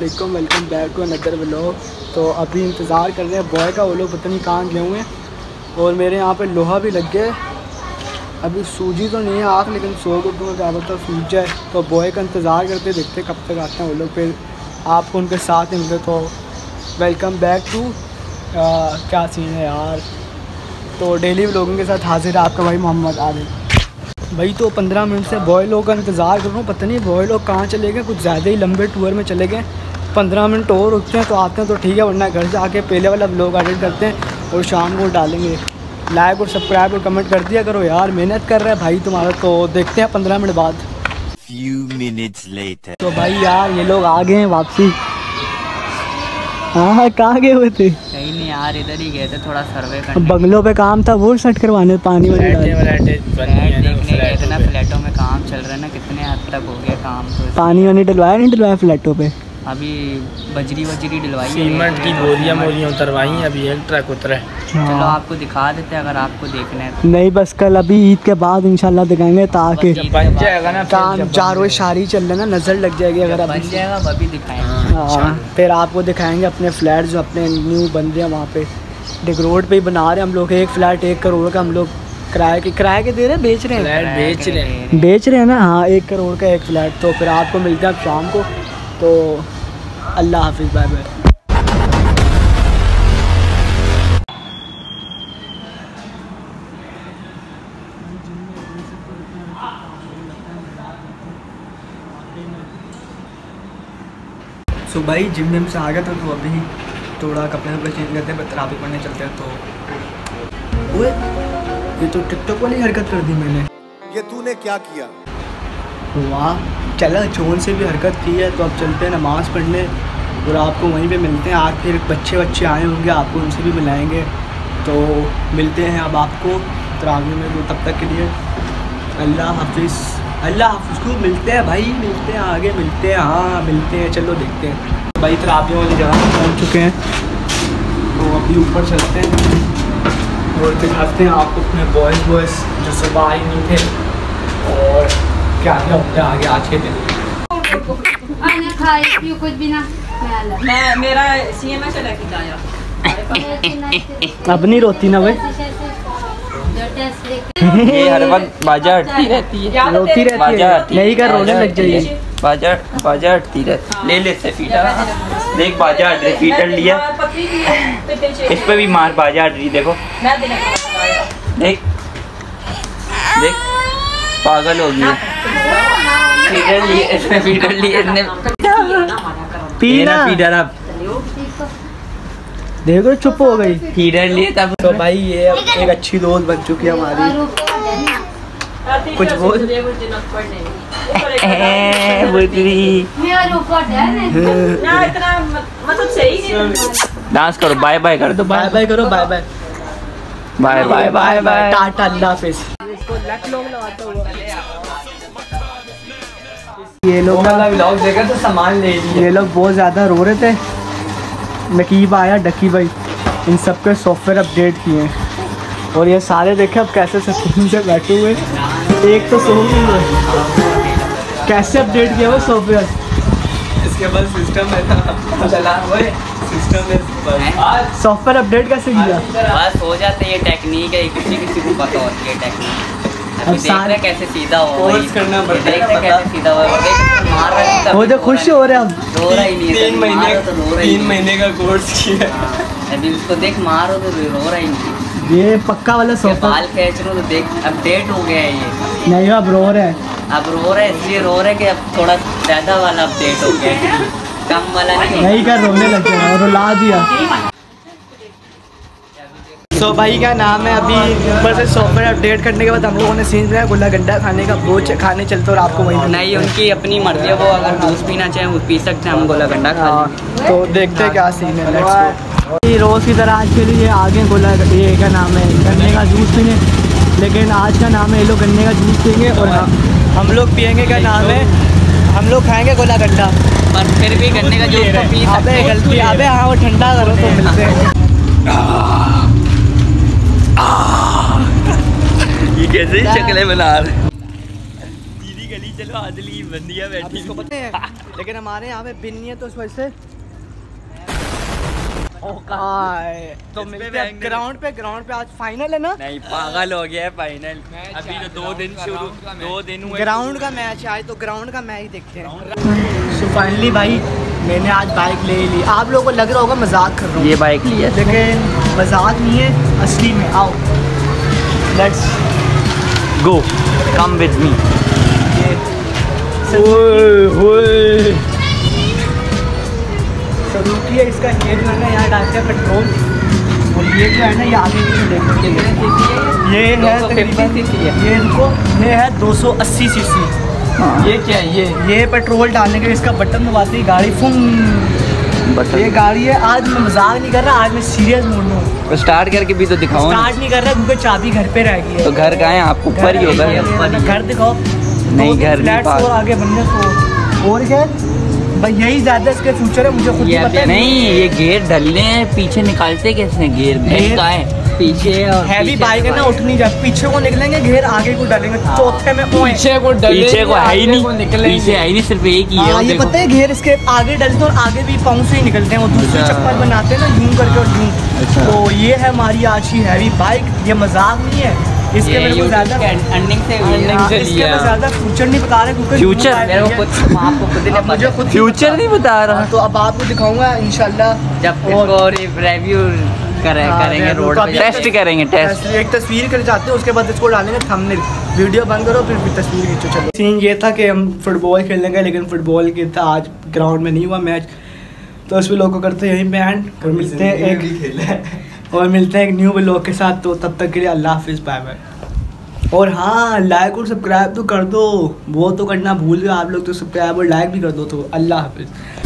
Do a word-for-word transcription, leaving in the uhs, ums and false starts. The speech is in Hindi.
Welcome welcome back to another vlog. तो अभी इंतज़ार कर रहे हैं बॉय का, वो लोग पता नहीं कहाँ गए हुए हैं। और मेरे यहाँ पे लोहा भी लग गया है। अभी सूजी तो नहीं है आँख, लेकिन सो को तुम्हें क्या पता सूझ जाए। तो बॉय का इंतज़ार करते देखते कब तक आते हैं वो लोग, फिर आपको उनके साथ मिलते। तो वेलकम बैक टू क्या सीन है यार। तो डेली व्लॉगिंग के साथ हाजिर है आपका भाई मोहम्मद आदिल भाई। तो पंद्रह मिनट से बॉय लोग का इंतज़ार कर रहा हूँ, पता नहीं बॉय लोग कहाँ चले गए, कुछ ज़्यादा ही लंबे टूर में चले गए। पंद्रह मिनट और रुकते हैं तो आते हैं तो ठीक है, वरना घर जाके पहले वाला व्लॉग एडिट करते हैं और शाम को डालेंगे। लाइक और सब्सक्राइब और कमेंट कर दिया करो यार, मेहनत कर रहे हैं भाई तुम्हारा। तो देखते हैं पंद्रह मिनट बाद। Few minutes later. तो भाई यार ये लोग आ गए हैं वापसी। हाँ हाँ कहाँ गए हुए थे? कहीं नहीं यार, इधर ही गए थे थोड़ा सर्वे करने। बंगलों पे काम था, वो सेट करवाने पानी वाली इतना फ्लैटों में काम चल रहा है ना, कितने हद तक हो गया काम। तो पानी वानी डलवाया नहीं डलवाया फ्लैटों पे? अभी बजरी बजरी डलवाई, सीमेंट की बोरियां मोरियां उतरवाई, अभी एक ट्रक उतरा है। चलो आपको दिखा देते हैं अगर आपको देखना है तो। नहीं बस कल अभी ईद के बाद इंशाल्लाह दिखाएंगे, ताकि बन जाएगा ना काम चारों शारी चल रहा है ना, नज़र लग जाएगी अगर बन जाएगा अभी दिखाएंगे। हाँ फिर आपको दिखाएंगे अपने फ्लैट जो अपने न्यू बन रहे हैं वहाँ पे डिग रोड पे ही बना रहे हैं हम लोग। एक फ्लैट एक करोड़ का हम लोग किराए के किराए के दे रहे हैं, बेच रहे हैं फ्लैट बेच रहे हैं बेच रहे हैं ना। हाँ एक करोड़ का एक फ्लैट। तो फिर आपको मिलते हैं अब शाम को। तो अल्लाह हाफिज़, बाय बाय। सो भाई जिम में से आ गया था, तो अभी थोड़ा कपड़े वपड़े चेंज करते हैं, तरावी पढ़ने चलते हैं। तो ओए ये तो टिकटॉक वाली हरकत कर दी मैंने। ये तूने क्या किया? वाह चला जोन से भी हरकत की है। तो अब चलते हैं नमाज़ पढ़ने और आपको वहीं पे मिलते हैं। आज फिर बच्चे बच्चे आए होंगे, आपको उनसे भी मिलाएंगे। तो मिलते हैं अब आपको तरावी में। तो तब तक के लिए अल्लाह हाफिज़, अल्लाह हाफिज़ को मिलते हैं भाई, मिलते हैं आगे मिलते हैं। हाँ मिलते हैं, चलो देखते हैं भाई। तरावी वाली जगह पहुँच चुके हैं, तो अभी ऊपर चलते हैं और दिखाते हैं आपको अपने बॉयज़ बॉयज़ जो सुबह आए नहीं थे और क्या क्या होता है आगे आज के दिन। कुछ भी ना मैं मेरा सीएमए से लेके जाया। अब नहीं रोती ना भाई, ये हर वक्त बाजा हटती रहती है, रोती रहती है, नहीं कर रोने लग जाएगी। बाजा बाजा हटती रहती। ले ले से फीडर, देख बाजा हट रही, फीडर लिया इस पे भी मार, बाजा हट रही देखो, देख देख पागल हो गई। फीडर लिए इसने, फीडर लिए इसने, पीना फीडर। अब देखो चुप हो गई, फीडर लिए तब। तो भाई ये अब एक अच्छी दोस्त बन चुकी है हमारी। कुछ बोल डांस करो, बाय बाय कर दो, बाय बाय करो, bye bye bye bye bye bye टाटा अल्लाह हाफिज़। इसको लक लोग लगाता हुआ ये लोग व्लॉग देखा तो सामान ले लिया। ये लोग बहुत ज़्यादा रो रहे थे। नकीब आया, डकी भाई, इन सब के सॉफ्टवेयर अपडेट किए हैं और ये सारे देखे अब कैसे सुकून से बैठे हुए। एक तो सो गए, कैसे अपडेट किया वो सॉफ्टवेयर। इसके बाद सिस्टम है ना चला हुआ सिस्टम है। सॉफ्टवेयर अपडेट कैसे किया? बस हो जाते, ये टेक्निक है, किसी किसी को पता होती है टेक्निक। अब सारे कैसे सीधा हो, कोर्स करना पड़ता है, देख रहे कैसे सीधा हो, देख मार रहा है, वो जो खुश हो रहे हैं अब, रो रहा ही नहीं है। तीन महीने तो रो रहा ही तीन महीने का कोर्स किया। अभी उसको देख मारो तो रो रहा ही नहीं। ये पक्का वाला बाल सॉफ्टवेयर खींच रहा तो देख अपडेट हो गया है ये। नहीं अब रो रहे हैं। अब रो रहे इसलिए रो रहे कि अब थोड़ा ज़्यादा वाला अपडेट हो गया है, कम वाला नहीं। नहीं कर रोने लग गया और रुला दिया। तो भाई क्या नाम है, अभी ऊपर से सॉफ्टवेयर अपडेट करने के बाद हम लोगों ने सीन बनाया गुल्ला गंडा खाने का। वो खाने चलते और आपको वहीं नहीं, उनकी अपनी मर्जी है, वो अगर जूस पीना चाहें वो पी सकते हैं, हम गोला गंडा खा लेंगे। तो देखते हैं क्या सीन है, लेट्स गो। रोज़ की तरह आज के लिए आगे गोला ये क्या नाम है गन्ने का जूस पीने, लेकिन आज का नाम है ये लोग गन्ने का जूस पियेंगे और हम हम लोग पियेंगे क्या नाम है, हम लोग खाएंगे गोला गंडा। पर फिर भी गन्ने का जूस तो पी सकते हैं। गलती अबे हाँ वो ठंडा करो तो मिलते हैं। ये कैसे शक्लें बना रहे। दीदी गली चलो। आदली बंदिया अब बैठी इसको पता है लेकिन हमारे यहाँ पे बिन नहीं है तो इस वजह से आए, तो मिलते हैं ग्राउंड पे। ग्राउंड पे आज फाइनल है ना? नहीं पागल हो गया है फाइनल। अभी तो दो दिन शुरू दो दिन हुए। ग्राउंड का मैच है आज, तो ग्राउंड का मैच देखते हैं। सो फाइनली भाई मैंने आज बाइक ले ली। आप लोगों को लग रहा होगा मजाक कर रहा हूँ, ये बाइक लिया लेकिन मजाक नहीं है, असली में। आओ let's go, come with me. Suzuki है, इसका ये जो है ना यहाँ डालते हैं पेट्रोल, और ये जो है ना ये आगे की देखो ये है तकरीबन ये इनको ये है दो सौ अस्सी सीसी। ये क्या है? ये ये पेट्रोल डालने के लिए इसका बटन दबाते ही गाड़ी फुम। ये गाड़ी है, आज मैं मजाक नहीं कर रहा, आज मैं सीरियस मूड में हूँ। स्टार्ट करके भी तो दिखाओ। स्टार्ट नहीं कर रहा क्योंकि चाबी घर पे रह गई है। तो घर कहाँ है? आप ऊपर ही होगा। घर दिखाओ। नहीं घर फ्लैट और आगे बनने को और क्या भाई, यही ज्यादा इसके फ्यूचर है, मुझे खुद ही पता है। नहीं ये गेयर डलने हैं, पीछे निकालते कैसे गेयर? गेयर का है पीछे और हैवी बाइक है ना, उठ नहीं जाए। पीछे को निकलेंगे घेर, आगे को डालेंगे, चौथे में पीछे को पीछे को है ही नहीं, पीछे है ही नहीं, सिर्फ एक ही है। हाँ, ये पता है घेर इसके आगे डलते और आगे भी पाँव से ही निकलते हैं, वो दूसरी चप्पल बनाते हैं ना यूं करके और यूं। तो ये है हमारी आज की हैवी बाइक, ये मजाक नहीं है। इसके मेरे को ज्यादा अर्निंग से इसके मैं ज्यादा फ्यूचर नहीं बता रहे क्योंकि फ्यूचर मेरे को खुद आपको खुद ही मुझे खुद फ्यूचर नहीं बता रहा। तो अब आपको दिखाऊंगा इंशाल्लाह जब इसको रिव्यू करे करेंगे रोड पे, टेस्ट करेंगे। टेस्ट एक तस्वीर कर जाते हैं, उसके बाद इसको डालेंगे थंबनेल। वीडियो बंद करो फिर फिर तस्वीर खींचो। चलो सीन ये था कि हम फुटबॉल खेलने गए, लेकिन फुटबॉल के था आज ग्राउंड में नहीं हुआ मैच, तो उस लोग को करते हैं यहीं पे एंड और मिलते हैं एक और मिलते हैं एक न्यू व्लॉग के साथ। तो तब तक के लिए अल्लाह हाफिज़, बाय बाय। और हाँ, लाइक और सब्सक्राइब तो कर दो, वो तो करना भूल गए आप लोग, तो सब्सक्राइब और लाइक भी कर दो। तो अल्लाह हाफिज़।